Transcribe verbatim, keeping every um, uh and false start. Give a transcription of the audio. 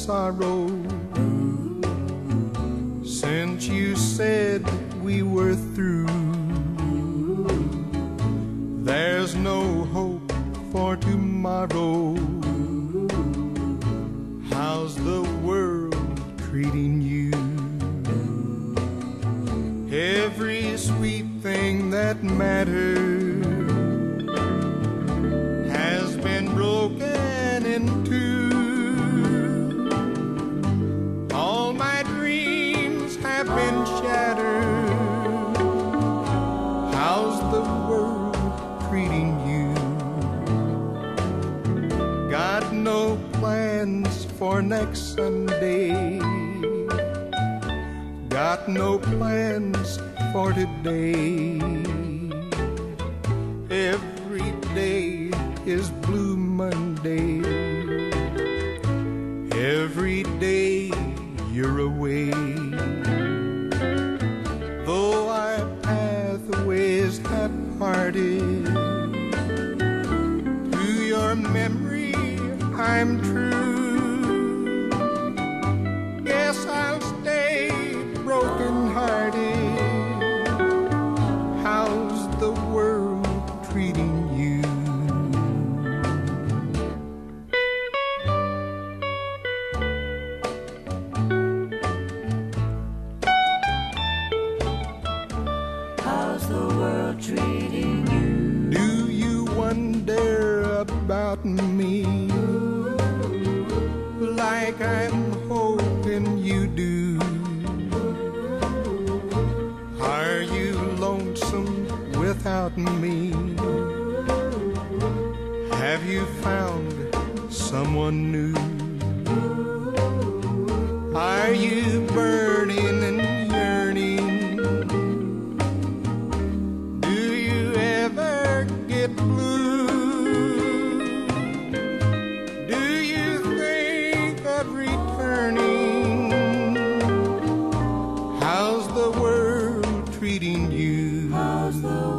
sorrow since you said we were through. There's no hope for tomorrow. How's the world treating you? Every sweet thing that mattered has been broken in two. All my dreams have been shattered. How's the world treating you? Got no plans for next Sunday. Got no plans for today. Every day is Blue Monday. Every day you're away. Though our pathways have parted, to your memory I'm true. Guess I'll stay broken-hearted. How's the world treating you? How's the world treating you? Do you wonder about me, like I'm hoping you do? Are you lonesome without me? Have you found someone new? Are you burning and yearning? Do you ever get blue? Do you think of returning? How's the world treating you? How's the